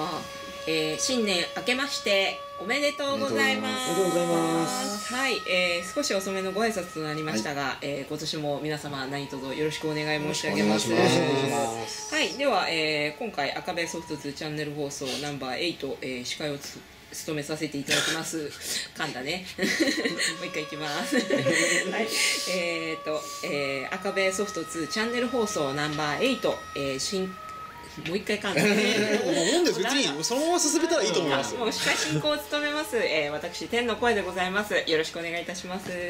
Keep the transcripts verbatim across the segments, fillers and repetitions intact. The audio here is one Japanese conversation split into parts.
えー、新年明けましておめでとうございます。 おめでとうございます。 はい、えー、少し遅めのご挨拶となりましたが、はい、えー、今年も皆様何卒よろしくお願い申し上げます。はい、では、えー、今回赤べソフトツーチャンネル放送ナンバーエイト、えー、司会をつ務めさせていただきます。噛んだね。もう一回いきます。はい、えーと、えー、赤べソフトツーチャンネル放送ナンバーエイト、えー、新もう一回噛んだ。 なんで別にそのまま進めたらいいと思います。 もう司会進行を務めます、えー、私天の声でございます。よろしくお願いいたします。はい、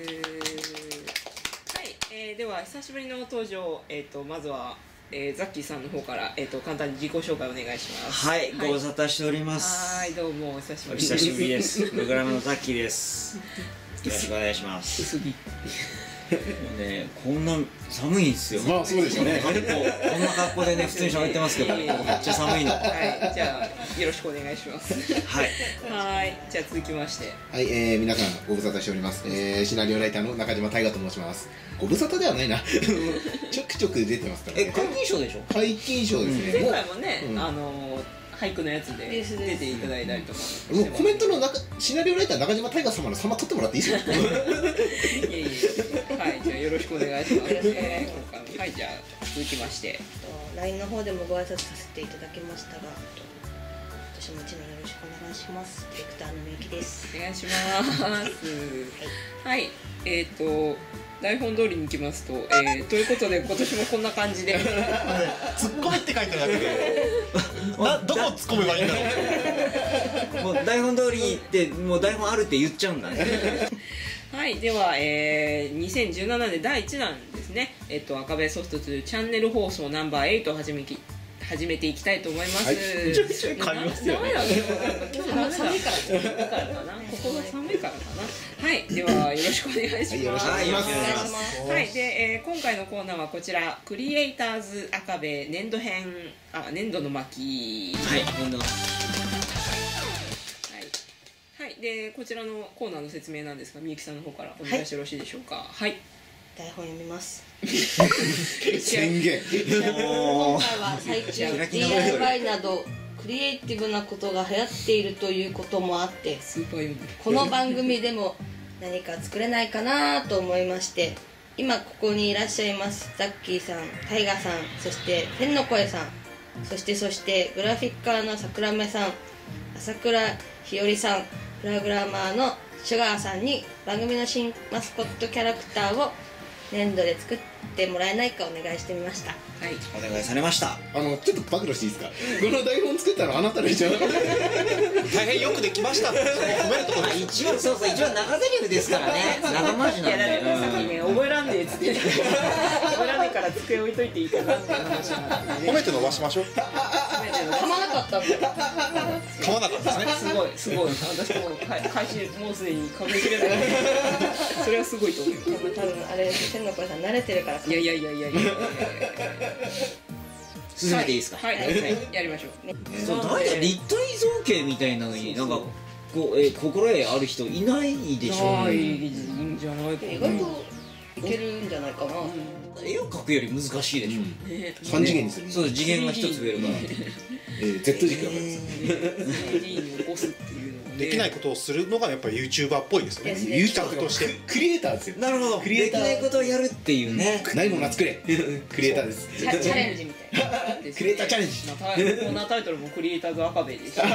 えー、では久しぶりの登場、えーとまずは、えー、ザッキーさんの方から、えーと簡単に自己紹介お願いします。 はい、ご無沙汰しております。 はい、どうもお久しぶりです。 お久しぶりです。プログラムのザッキーです。よろしくお願いします。 薄着。 ね、こんな寒いんですよ。 まあそうですよね。 こんな格好でね普通に喋ってますけど、めっちゃ寒いの。 はい、じゃあよろしくお願いします。 はい。 はい、じゃあ続きまして。 はい、えー、皆さんご無沙汰しております。えー、シナリオライターの中島大河と申します。ご無沙汰ではないな。ちょくちょく出てますからえ、 ね。 皆勤賞でしょ。 皆勤賞ですね。 前回もね、 うんあの俳句のやつで出ていただいたりとかもうコメントの中シナリオライター中島大河様の様取ってもらっていいですか。 いえいえ、はい、じゃあよろしくお願いします。えー、今回もはい、じゃあ続きましてライン の方でもご挨拶させていただきましたが、私も一年よろしくお願いします。ディレクターのみゆきです。 お願いします。はい、えっと台本通りに行きますと、えー、ということで今年もこんな感じでツッコミって書いてあるだけでなどこ突っ込めばいいんだろう。 もう台本通りに行ってもう台本あるって言っちゃうんだね。 はい、では、えー、にせんじゅうななねんだいいちだんですね、えっと赤べソフトツーチャンネル放送ナンバーエイトを始めき始めていきたいと思います。 はいめちゃくちゃ噛みますよね。 今日寒いから寒いからかな。ここが寒いからかな。はい、ではよろしくお願いします。 はい、よろしくお願いします。 お願いします。 はい、で、えー、今回のコーナーはこちらクリエイターズ赤べ年度編、あ、年度の巻。 はい、年度の。 はい、でこちらのコーナーの説明なんですが、みゆきさんの方からお願いしてよろしいでしょうか。はい。 台本読みます。 宣言。 今回は最近開きディー直りアイワイ などクリエイティブなことが流行っているということもあって、 スーパー読んでる。 この番組でも何か作れないかなと思いまして、今ここにいらっしゃいますザッキーさん、タイガさん、そして天の声さん、そしてそしてグラフィッカーの桜目さん、朝倉ひよりさん、プログラマーのシュガーさんに番組の新マスコットキャラクターを年度で作ってもらえないかお願いしてみました。 はい、 お願いされました。 あのちょっと暴露していいですか。この台本作ったのあなたでしょ。 大変よくできました。褒めるところです。 一応そうそう一応長ゼリフですからね。長回しなんいやだってさっきで。 ね覚えらんねえっつって覚えらんねえから机置いといていいかなっていう話になってね。 褒めて伸ばしましょう。 噛まなかったんだよ。 噛まなかったですね。 すごいすごい。私も開始もうすでにかみ切れない。それはすごいと思う。 でも多分あれ天の声さん慣れてるから。 いやいやいやいやいやいや。 進めていいですか。 はいはいはい、やりましょう。 そう、大体立体造形みたいなのになんかこう、えー、心得ある人いないでしょうないね。 いんじゃないかな。 意外といけるんじゃないかな。 絵を描くより難しいでしょ。 ね三次元にする。 そう、次元が一つ増えるから。 えー、Z 軸だからです。 スリーディー に起こすっていうのできないことをするのがやっぱり YouTuber っぽいですよね。 ですねユーチャーとして。 クリエイターですよ。 なるほど。 クリエイターできないことをやるっていうね。 ないものは作れ。クリエイターです。 チャチャレンジみたいな。 クリエイターチャレンジ。 まあタイコーナータイトルもクリエイターズ赤べです。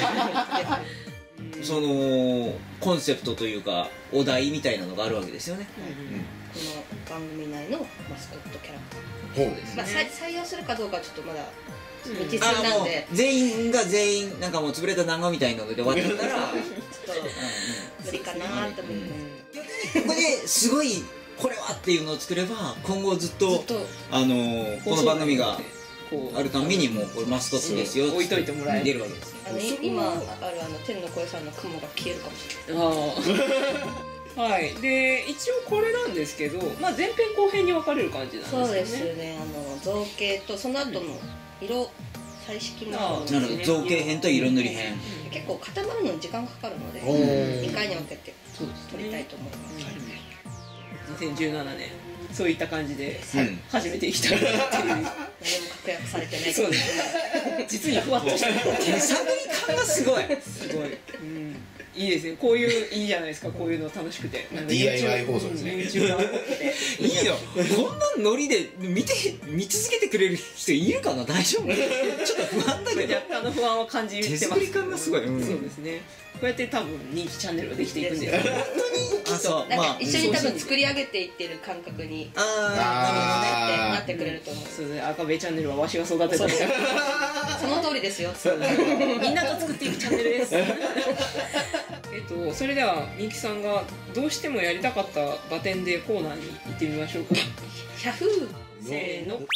そのコンセプトというかお題みたいなのがあるわけですよね。 この番組内のマスコットキャラクタほう。 ー、まあ、さ採用するかどうかちょっとまだ未知数あもうなんで、 全員が全員なんかもう潰れた南画みたいなので終わっちゃったらちょっと無理かなと思って、 ここですごいこれはっていうのを作れば今後ずっとずっとあのーこの番組がこうあるためにもこれマスコットですよ置いといてもらえる出るわけです。 あのい今あるあの天の声さんの雲が消えるかもしれない。 ああはいで一応これなんですけど、まあ、前編後編に分かれる感じなんですよね。 そうですね、あの造形とその後の色彩色もあるなので、 るほど、造形編と色塗り編。 結構固まるのに時間かかるのでおーにかいに分けてそうですね撮りたいと思います。 にせんじゅうななねんそういった感じでうん始めていきたいなっていう何もかか服薬されてないそうですね実にふわっとした手探り感がすごいすごい、うん、いいですね。こういういいじゃないですか。こういうの楽しくてディーアイワイ 放送ですね。 YouTube がいいよ。こんなノリで見て見続けてくれる人いるかな。大丈夫？ちょっと不安だけど。 若干の不安を感じてます。 手作り感がすごい。 うん、そうですね。こうやって多分人気チャンネルができていくんですよ。本当にあ、そう。 なんまあか一緒に多分作り上げていってる感覚にああ、 なってくれると思う。 そうですね。赤べチャンネルはわしが育てた。 その通りですよ。 みんなと作っていくチャンネルです。えっとそれではみゆきさんがどうしてもやりたかったバテンでコーナーに行ってみましょうか。 ヒャフーせーの。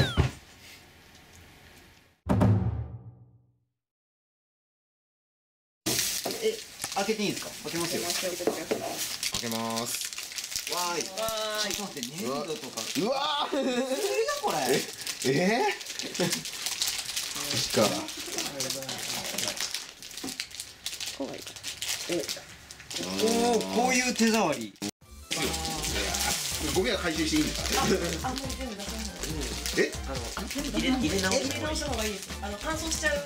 え、開けていいんですか？開けますよ。 開けます。 わーい。ちょっと待って、粘土とか。 うわー。 それだこれ。 ええー。か。 こうがいいかおお、こういう手触り。 ゴミは回収していいんですか？ あ、もう全部出さない。 え？ あの入れ入れ直入れ直した方がいいです。あの乾燥しちゃう。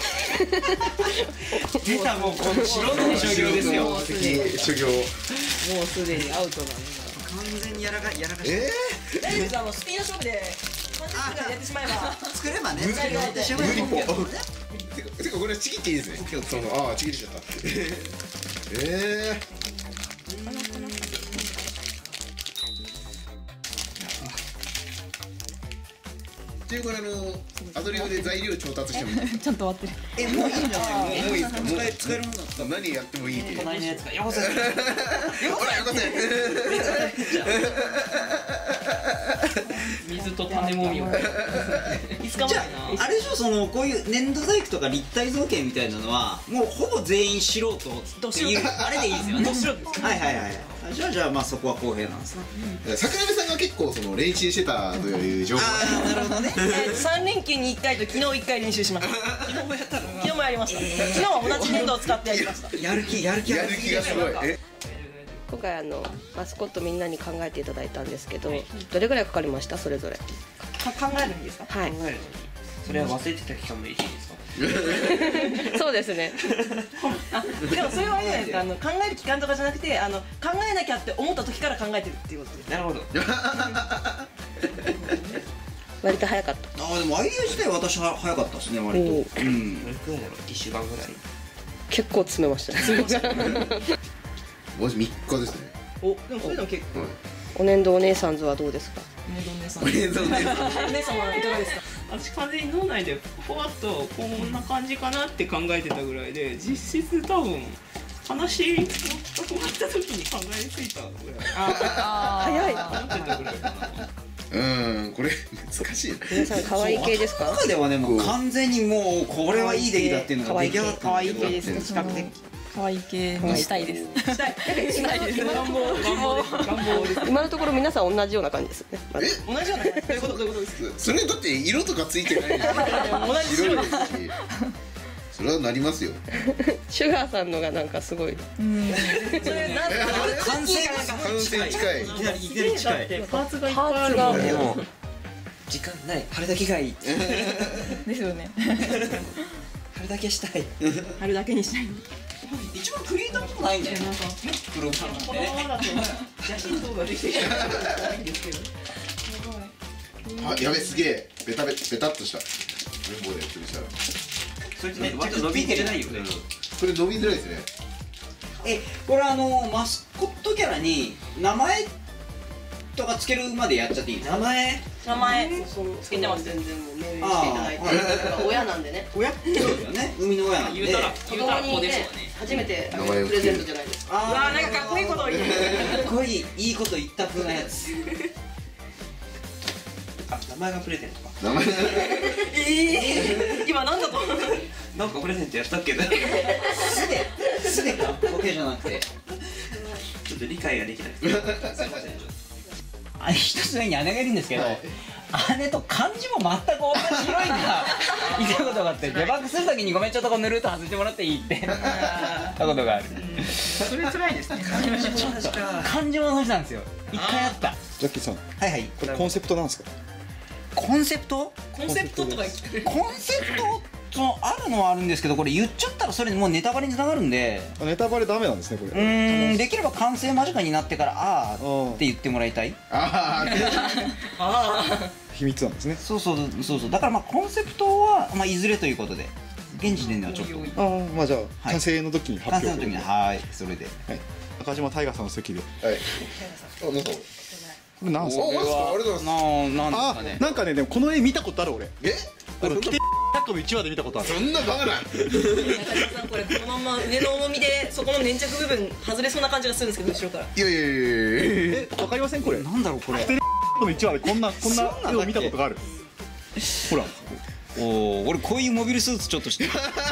出た、もうこの素人の所業ですよ。 もうすでに修行。 もうすでにアウトなんだ。 完全にやらかやらかして。 え大丈夫です。あのスピード勝負でさんじゅっぷんぐらいやってしまえば。 作ればね。 ー。無やってしまえば理ぽ。てかてかこれちぎっていいですね。そのああちぎれちゃった。ええ。っていうからあのアドリブで材料調達してもいいですか？ ちゃんと終わってる。 え、もういいんじゃない？ もういいですか？ 使え使えるもんだった。 何やってもいいって。 隣のやつがよこせ。 ほらよこせ。 水と種もみを。いつかじゃあ、あれでしょ、そのこういう粘土細工とか立体造形みたいなのはもうほぼ全員素人っていうあれでいいですよね。はいはいはい。じゃあじゃあまあそこは公平なんですね。 桜部さんが結構その練習してたという情報。 ああ、なるほどね。 三連休に一回と昨日一回練習しました。 昨日もやったの？ 昨日もやりました。昨日は同じ粘土を使ってやりました。 やる気やる気やる気がすごい。え？ 今回あのマスコットみんなに考えていただいたんですけど、どれぐらいかかりましたそれぞれ？ か考えるんですか？ はい。 それは忘れてた期間もいいですか？ そうですね。 あ、でもそれはいいじゃないですか。あの考える期間とかじゃなくて、あの考えなきゃって思った時から考えてるっていうことです。 なるほど。 割と早かった。 ああ、でもアイデア自体は私は早かったですね、割と。うん。 どれくらいだろう？一週間ぐらい。 結構詰めましたね。 もしみっかですね。 お、でもそれでも結構。 お年度お姉さんズはどうですか？ ねどんねさん。 お姉さんね。 お姉さんはいかがですか？ 私完全に脳内でふわっとこんな感じかなって考えてたぐらいで、実質多分話が終わった時に考えついたぐらい。 ああ、 早い。 思ってたぐらいかな。 うーん、これ難しいな。 皆さん可愛い系ですか？ 中ではね、もう完全にもうこれはいい出来だっていうのが出来上がったん可愛いだけど。 系ですね。比較的。可愛い系にしたいです。したい。したいです。 願望願望願望です。 今のところ皆さん同じような感じですね。 え？ 同じような。どういうことどういうことですか？ それだって色とかついてないですよ。 同じ白いですし。それはなりますよ。 シュガーさんのがなんかすごい。 うん。それなんか完成が完成近い。 いきなりいきなり近い。 パーツがいっぱいあるパーツがので。 でも時間ない。春だけがいい。 ですよね。 春だけしたい。 春だけにしたい。 一番クリエイターっぽくないんだよ。 なんか黒さんこのままだと写真動画できてないんですけど。 あ、やべすげえ。ベタベベタっとした。綿棒で潰したら。 それってね、割と伸びてないよね。 これ伸びづらいですね。 え、これあのマスコットキャラに名前とかつけるまでやっちゃっていいんですか？ 名前名前つけてます。 全然もう命令していただいて、親なんでね。 親？ そうですよね。海の親なんで。 言うたら子言うたら供にねこうですよね。 初めて名前をプレゼントじゃないですか。 あうわー、なんかかっこいいことを言う。 かっこいい、いいこと言った風なやつ。 あ、名前がプレゼントか。 名前。 ええ。今なんだと。 なんかプレゼントやったっけど。 すべ、すべかボケじゃなくて。 ちょっと理解ができない。すいません。 あ、一つ上に姉がいるんですけど、姉と漢字も全く同じ色いんだ言ったことがあって、デバッグするときにごめんちょっとこのルート外してもらっていいって言ったことがある。 それ辛いですね。 漢字も同じなんですよ。一回あった。 ジャッキーさん、 はいはい。 これコンセプトなんですか？ コンセプトコンセプトとかコンセプトそのあるのはあるんですけど、これ言っちゃったらそれもうネタバレにつながるんで、 ネタバレダメなんですねこうれ。 ーんできれば完成間近になってからあーって言ってもらいたい。 ああ秘密なんですね。 そうそうそうそう、だからまあコンセプトはまあいずれということで、現時点ではちょっとああ、まあじゃあい完成の時に完発表。 成の時にはいそれではい。中島大河さんの席で。 あはいあなんかこれなんすか。 おマジかありがとうございますななんあですかね、 なんかねでもこの絵見たことある俺。 えあのキテ百科のいちわで見たことある。 そんなバカな中島さんこれこのまま上の重みでそこの粘着部分外れそうな感じがするんですけど後ろからいやいやいやいやえ、わかりませんこれ。 なんだろうこれ。 百科のいちわでこんなこんな絵を見たことがある。ほら。 おお、俺こういうモビルスーツちょっとしてる。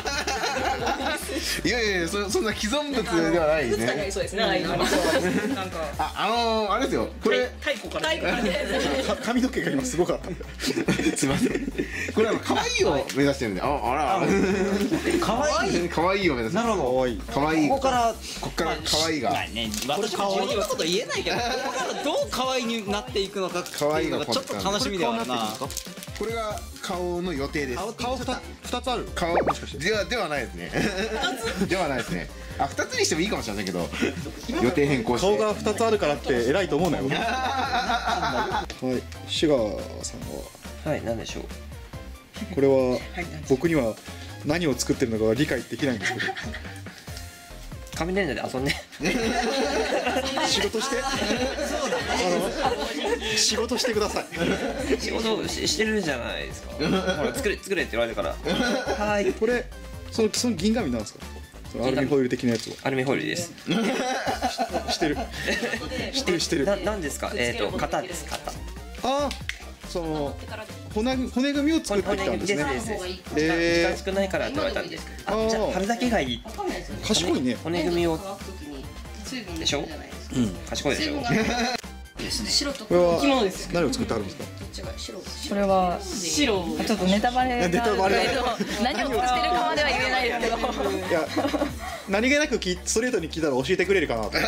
いやいやいやそそんな既存物ではないいくつかにあね。 りそうですねああいうのなんかああのー、あれですよこれ太鼓から太鼓からか髪の毛が今すごかった。 すいませんこれあの可愛いを目指してるんでああら可愛い。 可愛いを目指してるなるほ可愛い。 可愛いど。ここからこっから可愛いがまあね、私も自分のこと言えないけど、ここからどう可愛いになっていくのかっていうのがちょっと楽しみではあるな。 これが顔の予定です顔ふた二つある。 顔ではではないですねではないですねあ二つにしてもいいかもしれませんけど予定変更して顔が二つあるからって偉いと思うなよ。はい。シガーさんははい、なんでしょう。 これは僕には何を作ってるのかは理解できないんですけど。 紙粘土で遊んで。 仕事して。あの仕事してください。 仕事をししてるじゃないですか。ほら、作れ、作れって言われたから。はい。 これそのその銀紙なんですか。そのアルミホイル的なやつを。 アルミホイルです。 してる。してるしてる。 な、 あなんですか。えっと、型です。型。 あ、その骨骨組みを作ってきたんですね。 ですです。 えー時間少ないからって言われたんで。 あーあ、じゃあ、春だけがいい。 賢いね。 骨組みを。でしょ。 うん。 賢いでしょ。 これは生き物ですよ何を作ってあるんですか。 これは白ちょっとネタバレがあるネタバレけど何を作ってるかまでは言えないですけどいや、何気なくきストレートに聞いたら教えてくれるかなと。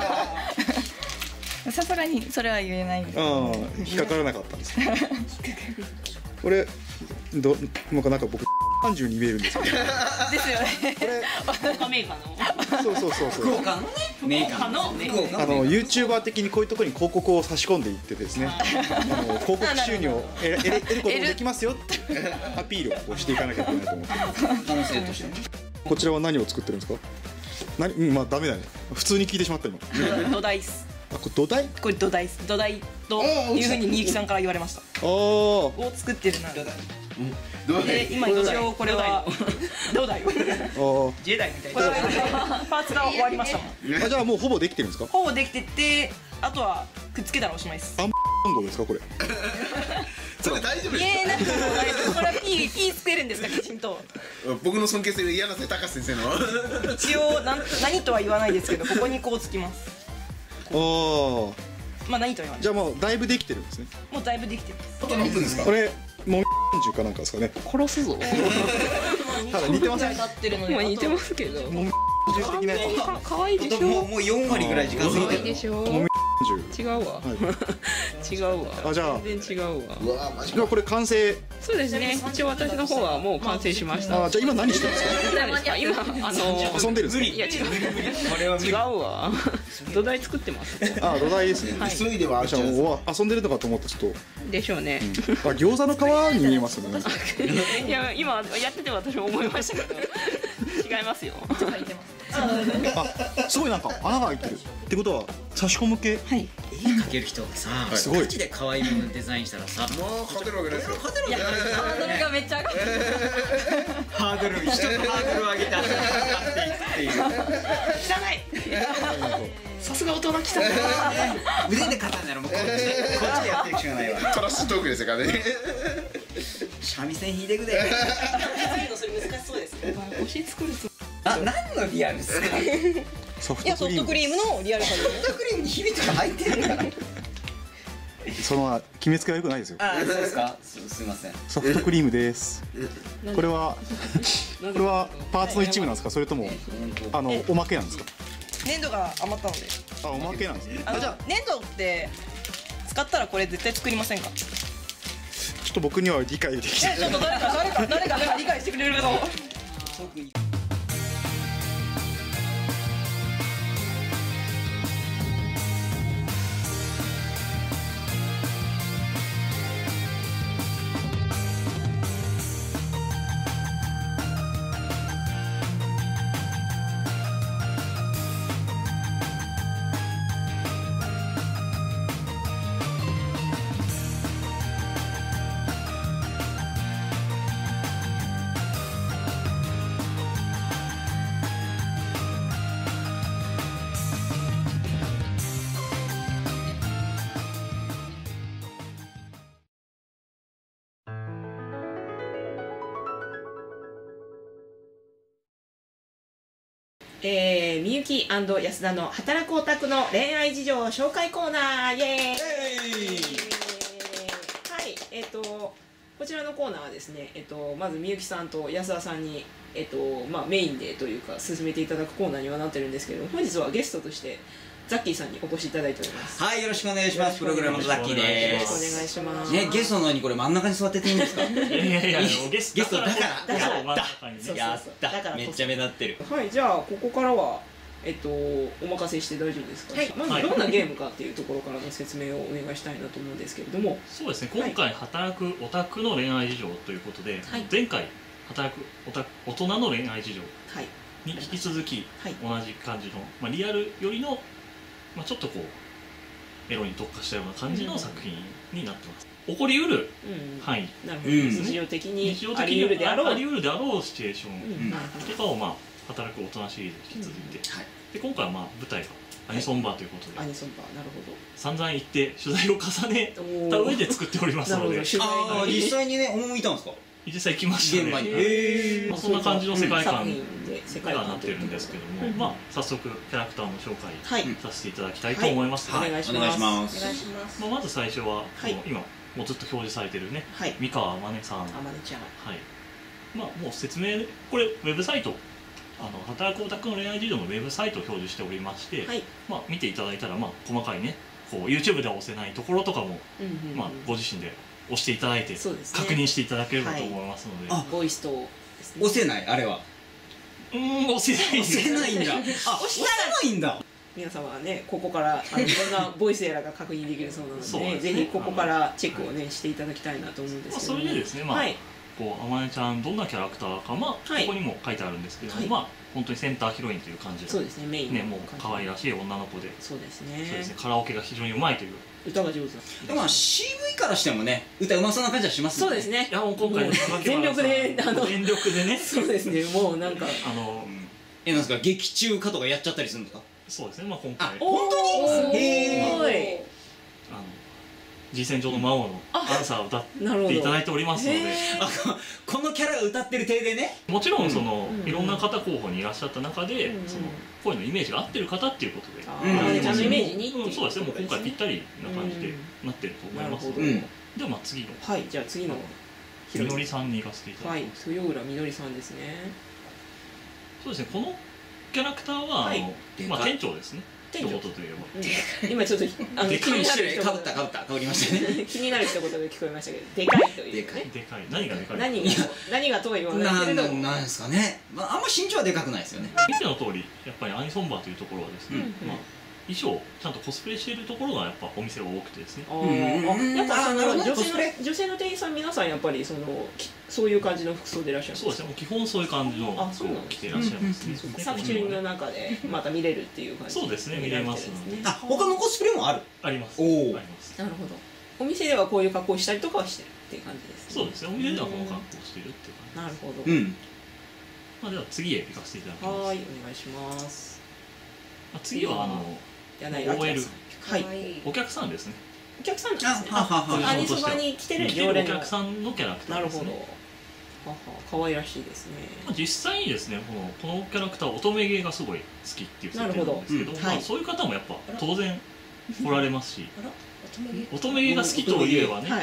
さすがにそれは言えないんですけどうん、引っかからなかったんです。これどなんかなんか僕さんじゅうに見えるんですけど。 ですよねこれメーカーのそうそうそうそう。 福岡のねメーカーの福岡あの YouTuber 的にこういうところに広告を差し込んでいってですね、あの広告収入を得ら得る得ることもできますよってアピールをしていかなきゃいけないと思って。 可能性としてね。 こちらは何を作ってるんですか。何、うん、まあダメだね。普通に聞いてしまった今。 土台っすあ、これ土台？ これ土台っす土台というふうにみゆきさんから言われましたああ。 を作ってるなで今一応これは土台あージェダイみたいこれはパーツが終わりましたもんあ、じゃあもうほぼできてるんですか。 ほぼできててあとはくっつけたらおしまいです番号ですかこれ。 それ大丈夫です言えなくても大丈夫これは P, P 作れるんですかきちんと僕の尊敬する柳瀬隆先生の一応なん何とは言わないですけどここにこうつきますああ。 まあ何とは言わないじゃあもうだいぶできてるんですね。 もうだいぶできてますあと何分ですかこれもうじゅうかなんかですかね。 殺すぞただ似てません。 立ってるのでまあ似てますけどもうじゅう的なやつ。 かかわいいでしょもうもうよん割ぐらい時間過ぎかわいいてる。 でしょもうじゅう。 違うわ違うわあ、じゃあ全然違うわうわーマジじゃあこれ完成。 そうですね一応私の方はもう完成しましたあ、じゃあ今何してるんですか。 何ですか今あの遊んでるんですいや違う違うわ土台作ってますか。あ、土台ですね。 急いではあっじゃあもううわ遊んでるのかと思ってちょっと。 でしょうねあ、餃子の皮に見えますよね。 いや今やってて私も思いましたけど違いますよあ、すごいなんか穴が開いてる。ってことは差し込む系。 はい絵描ける人がさ、 すごいマジで可愛いものデザインしたらさ、 もう勝てるわけないですよ勝てるわけないよね。 ハードルがめっちゃ上がってるハードル、人のハードルを上げて上がっていくっていう。 さすが大人来た腕で勝たんならもうこっちで、こっちでやっていくしかないわ。 トラッシュトークですよからね三味線弾いてくで。 それ難しそうですね推し作るつあ、何のリアルですか。 ソフいやソフトトクリーム。 クリームのリアルさでソフトクリームに秘密が入ってるから。 その決めつけは良くないですよ。 あ、そうですか。す、すいません。 ソフトクリームです。これはこれはパーツの一部なんですか。それともあのおまけなんですか。 粘土が余ったのであ、おまけなんですね。 あのあ、じゃあ粘土って使ったらこれ絶対作りませんかちょっと僕には理解できない。 ちょっと誰か誰か誰かが理解してくれるかと。 えー、みゆき&安田の働くオタクの恋愛事情紹介コーナー、イエーイ、はい、えっ、ー、とこちらのコーナーはですね、えっ、ー、とまずみゆきさんと安田さんに、えっ、ー、とまあ、メインでというか進めていただくコーナーにはなってるんですけど、本日はゲストとしてザッキーさんにお越しいただいております。 はい、よろしくお願いします。プログラムのザッキーです。 よろしくお願いします。 ね、ゲストのようにこれ真ん中に座ってていいんですか？いやいやいや、ゲストだからだからやっためっちゃ目立ってる。 はい、じゃあここからはえっとお任せして大丈夫ですか？はい、まずどんなゲームかっていうところからの説明をお願いしたいなと思うんですけれども。 そうですね、今回働くオタクの恋愛事情ということで、前回働くオタク大人の恋愛事情に引き続き同じ感じの、まあ、リアルよりのまあちょっとこうエロに特化したような感じの作品になってます。起こりうる範囲、 日常的にありうるであろうありうるであろうシチュエーションとかをまあ働く大人シリーズに引き続いて、で今回はまあ舞台がアニソンバーということで、 アニソンバー、なるほど、 散々行って取材を重ねた上で作っておりますので、 ああ実際にね赴いたんですか？ 実際行きましたね。へえ。そんな感じの世界観にはなってるんですけども、まあ早速キャラクターの紹介させていただきたいと思います。 お願いします。 まあまず最初は今もうずっと表示されてるね、三河あまねさん。あまねちゃん。 はい。まあもう説明、これウェブサイト、あの働くオタクの恋愛事情のウェブサイトを表示しておりまして、まあ見ていただいたらまあ細かいね、こう YouTube では押せないところとかもまあご自身で押していただいて確認していただければと思いますので、 あ、ボイスと押せないあれは。 うん、押せない。 押せないんだ。あ、押せないんだ。 皆様はね、ここからあのいろんなボイスエラーが確認できるそうなので、ぜひここからチェックをねしていただきたいなと思うんですけど。 それでですね、まあこうあまねちゃんどんなキャラクターか、まあここにも書いてあるんですけど、まあ本当にセンターヒロインという感じで、 そうですね、メインね、もう可愛らしい女の子で、 そうですね。 そうですね、カラオケが非常にうまいという。 歌が上手だ。まあ シーブイ からしてもね、歌うまそうな感じはしますね。 そうですね。 いやもう今回全力であの全力でね。 そうですね。もうなんかあのえなんですか、劇中歌とかやっちゃったりするんですか？ そうですね。まあ今回本当にへえ。 あのG戦場の魔王のアンサーを歌っていただいておりますので、 このキャラが歌ってる体でね、 もちろんそのいろんな方候補にいらっしゃった中でその声のイメージが合ってる方っていうことで、 ちゃんとイメージにそうですね、もう今回ぴったりな感じでなってると思いますので、ではまあ次のはい、じゃあ次のみのりさんに行かせていただきます。 はい、豊浦みのりさんですね。 そうですね、このキャラクターはあのまあ店長ですね。一言といえば、今ちょっとあの気になるかぶったかぶったかぶりましたね。 気になる一言が聞こえましたけど、でかいというね。 でかい。何がでかい？ 何が何がとは言わないけれども、 なんですかね。まああんま身長はでかくないですよね。 見ての通り、やっぱりアニソンバーというところはですね、まあ衣装ちゃんとコスプレしているところがやっぱお店が多くてですね。 ああ、やっぱその女性の女性の店員さん皆さんやっぱりそのそういう感じの服装でいらっしゃる。 そうですね。もう基本そういう感じの服を着ていらっしゃいますね。 作品の中でまた見れるっていう感じ。 そうですね、見れますので。 あ、他のコスプレもある？ あります。 おお。 なるほど。お店ではこういう格好をしたりとかはしてるっていう感じですね。 そうですね。お店ではこの格好をしているっていう感じ。なるほど。 うん。 まあでは次へ行かせていただきます。 はい、お願いします。 次はあの。オーエル、 はい、 お客さんですね。 お客さんですね。アニソバに来てる常連お客さんのキャラクターですね。 なるほど。はは、可愛らしいですね。 実際にですね、このこのキャラクター乙女芸がすごい好きっていう設定なんですけど、まあそういう方もやっぱ当然おられますし、乙女芸が好きといえばね、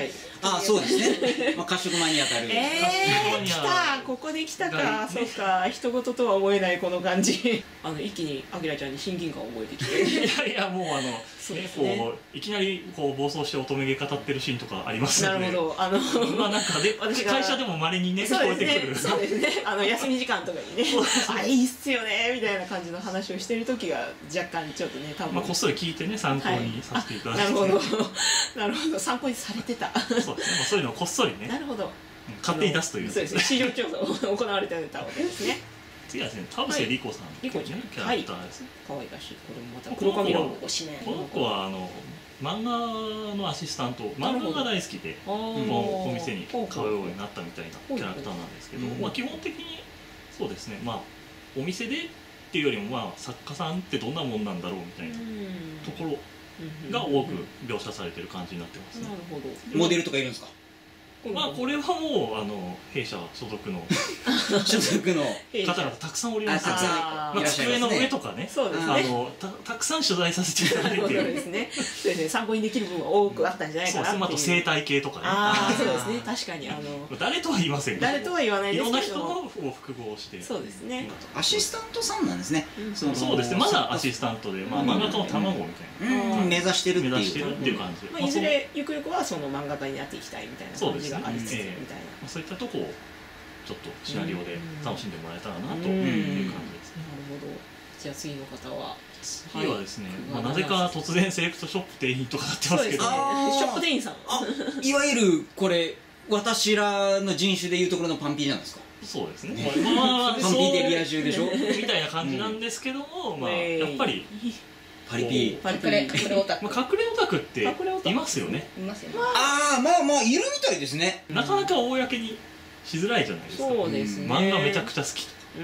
あ、そうですね。まあ褐色米に当たる。 えー、来た、ここで来たか、そうか、人事とは思えないこの感じ。あの一気にあきらちゃんに親近感を覚えてきて。 いやいや、もうあの、こういきなりこう暴走して乙女芸語ってるシーンとかありますので。 なるほど、あの、 まあなんかで会社でも稀にね聞こえてくる。 そうですね。あの休み時間とかにね、あ、いいっすよねみたいな感じの話をしてる時が若干ちょっとね、多分。 まあこっそり聞いてね、参考にさせていただいて。 なるほど、なるほど、参考にされてた。 そうですね。そういうのをこっそりね。 なるほど。 勝手に出すという。 そうですね。市場調査を行われてたわけですね。 次はですね、田臥理子さん、 理子ちゃん、 キャラクターです。 可愛らしい。これもまた黒髪の推しね。 この子はあの漫画のアシスタント、漫画が大好きでこのお店に通うようになったみたいなキャラクターなんですけど、まあ基本的にそうですね。まあお店でっていうよりもまあ作家さんってどんなもんなんだろうみたいなところが多く描写されてる感じになってますね。 なるほど。 モデルとかいるんですか？ まあこれはもうあの弊社所属の所属の方々たくさんおりますので、 あまあ机の上とかね、 そうですね。 あのたたくさん取材させていただいている。 そうですね。そうですね。参考にできる部分は多くあったんじゃないかなっていう。 あと生態系とかね。 ああ、そうですね。確かにあの誰とは言いませんけど。 誰とは言わないですけど。 いろんな人を複合して。 そうですね。 アシスタントさんなんですね。 そうですね。まだアシスタントで、まあ漫画家の卵みたいな。 目指してるっていう。 目指してるっていう感じで。 まあいずれゆくゆくはその漫画家になっていきたいみたいな感じがありつつみたいな。 そういったとこをちょっとシナリオで楽しんでもらえたらなという感じですね。 なるほど。じゃあ次の方は次はですね、まあなぜか突然セレクトショップ店員とかなってますけど、 ショップ店員さん。 いわゆるこれ私らの人種でいうところのパンピーじゃないですか。 そうですね。まあパンピーでリア充でしょみたいな感じなんですけども、まあやっぱりパリピー隠れ隠れオタク、 まあ隠れオタクっていますよね。 いますよね。 ああ、まあまあいるみたいですね。 なかなか公にしづらいじゃないですか。 そうですね。 漫画めちゃくちゃ好きとか。 うん。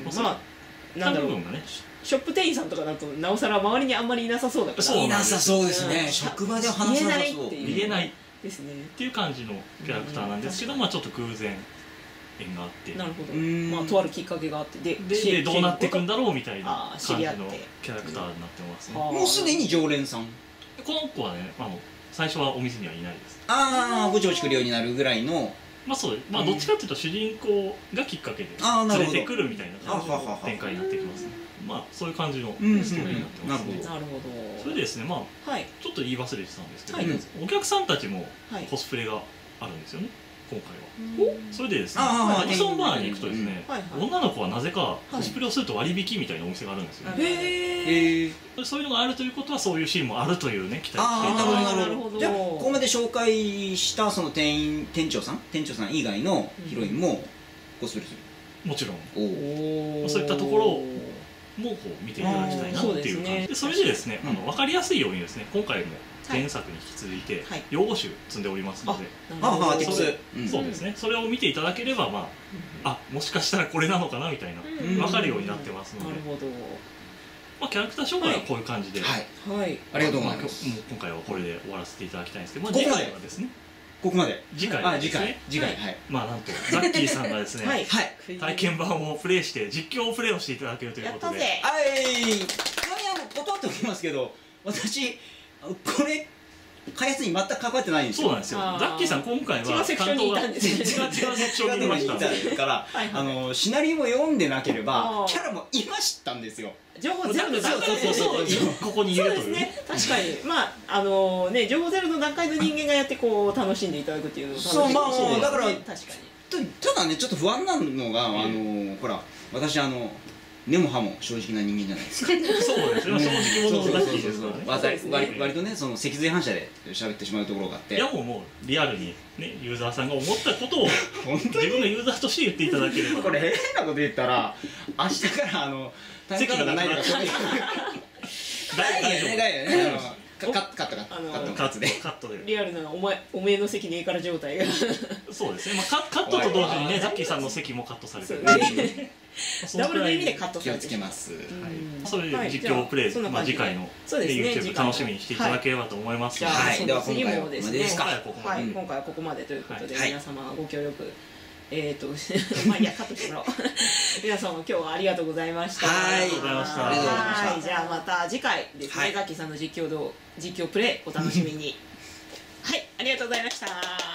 まあなんだろうね。 ショップ店員さんとかだとなおさら周りにあんまりいなさそうだから。 いなさそうですね。職場では話さなさそう。 言えないですね。 っていう感じのキャラクターなんですけど、まあちょっと偶然縁があって、 なるほど。まあとあるきっかけがあってででどうなっていくんだろうみたいな感じの知り合ってキャラクターになってますね。 もうすでに常連さん。 この子はね、あの最初はお店にはいないです。 ああ、ぼちぼち来るようになるぐらいの。 まあそうです。まあどっちかっていうと主人公がきっかけで連れてくるみたいな感じの展開になってきますね。まあそういう感じのストーリーになってますね。 なるほど。それでですね、まあちょっと言い忘れてたんですけど、お客さんたちもコスプレがあるんですよね。今回は。それでですね、アディソンバーに行くとですね、女の子はなぜかコスプレをすると割引みたいなお店があるんですよ。へえ。そういうのがあるということはそういうシーンもあるというね期待していただいて。 なるほど。じゃあここまで紹介したその店員店長さん店長さん以外のヒロインもコスプレする。 もちろん。そういったところをもこう見ていただきたいなっていう感じで、それでですね、あの分かりやすいようにですね、今回も前作に引き続いて用語集積んでおりますので、そうですね、それを見ていただければ、まああもしかしたらこれなのかなみたいな分かるようになってますので、まあキャラクター紹介はこういう感じで、 はい、ありがとうございます。 今回はこれで終わらせていただきたいんですけど、まあ次回はですね。 ここまで次回あ次回次回はいまあなんとザッキーさんがですね体験版をプレイして実況をプレイをしていただけるということで、 はいちなみにあの断っておきますけど、私これ開発に全く関わってないんですよ。 そうなんですよ。ザッキーさん今回は違うセクションにいたんですね。 違うセクションにいましたからあのシナリオも読んでなければキャラもいましたんですよ。 情報ゼロの段階でここにいるというね。確かにまああのね情報ゼロの段階の人間がやってこう楽しんでいただくっていうのそうまあだから確かにただねちょっと不安なのがあのほら私あの根も葉も正直な人間じゃないですか。 そうですね。正直者だけですからね。割とねその脊髄反射で喋ってしまうところがあって。 いやもうもうリアルにねユーザーさんが思ったことを自分のユーザーとして言っていただければ。 これ変なこと言ったら明日からあの席がないとかそういう。 大丈夫だよね。カットカットカットカットでカットでリアルなお前おめえの席ねえから状態が。 そうですね。まあカットと同時にねザッキーさんの席もカットされてる。 ダブルの意味でカット気をつけます。 そういう実況プレイ、まあ次回の YouTube 楽しみにしていただければと思います。 はい。では今回はですね、 はい、今回はここまでということで皆様ご協力えっとまあいやカットしてもらおう。皆様今日はありがとうございました。 はい、ありがとうございました。 はい、じゃあまた次回ですね。ザッキーさんの実況動実況プレイお楽しみに。はい、ありがとうございました。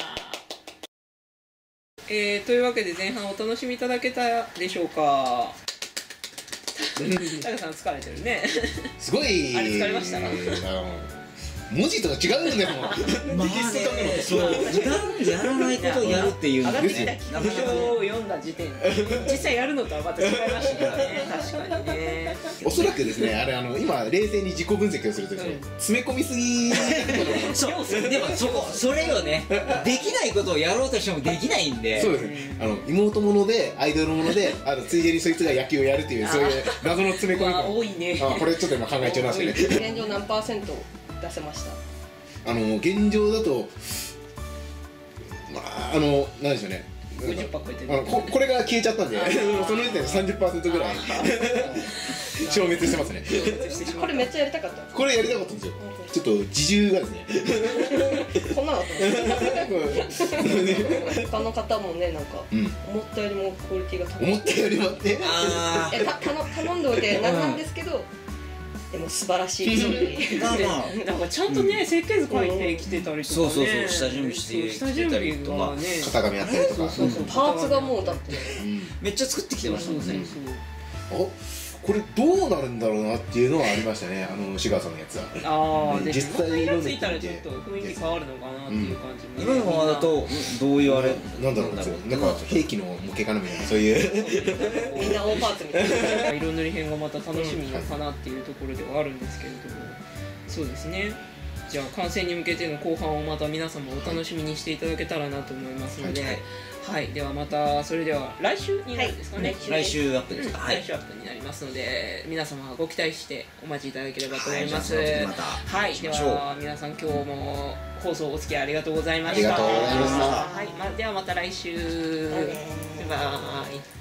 えー、というわけで前半お楽しみいただけたでしょうか。タカさん疲れてるね。 すごいあれ疲れました。 あの文字とか違うんだよ。 まあね、そう普段やらないことをやるっていうのですね。文章を読んだ時点で実際やるのとはまた違いましたからね。確かにね。 おそらくですね、あれあの今冷静に自己分析をするとですね、詰め込みすぎ。 そうでもそこそれよね。できないことをやろうとしてもできないんで。 そうですね。あの妹ものでアイドルもので、あのついでにそいつが野球をやるっていうそういう謎の詰め込み感。 多いね。 あこれちょっと今考え中なんですけどね。 現状何パーセント出せました？ あの現状だと、まあ、あのなんでしょうね、 ごじゅっパーセント超えてる。 あの こ, これが消えちゃったんでその時点で さんじゅっパーセント ぐらい消滅してますね。 これめっちゃやりたかった。 これやりたかったんですよ。ちょっと自重がですねこんなのあったの他の方もね、なんか、うん、思ったよりもクオリティが高い。 思ったよりもってあーたた頼んでおいてなんなんですけど、でも素晴らしい。 まあまあ、なんかちゃんとね、設計図書いてきてたりとかね。 そうそうそう、下準備してきてたりとか、 型紙やったりとか、 パーツがもうだってめっちゃ作ってきてましたもんね。 あ、これどうなるんだろうなっていうのはありましたね。あのシガーさんのやつは。 ああ、実際色ついたらちょっと雰囲気変わるのかなっていう感じ。 今のままだとどういうあれなんだろう、なんか兵器の模型かなみたいな、そういうみんな大パーツみたいな。 色塗り編がまた楽しみかなっていうところではあるんですけれども、そうですね。じゃあ完成に向けての後半をまた皆様お楽しみにしていただけたらなと思いますので、はい、はい、ではまたそれでは来週になるんですかね。 来週アップですか。 はい、来週アップになりますので、皆様ご期待してお待ちいただければと思います。はい、では皆さん今日も放送お付き合いありがとうございました。 ありがとうございました。 はい、まあ、ではまた来週。バイバイ。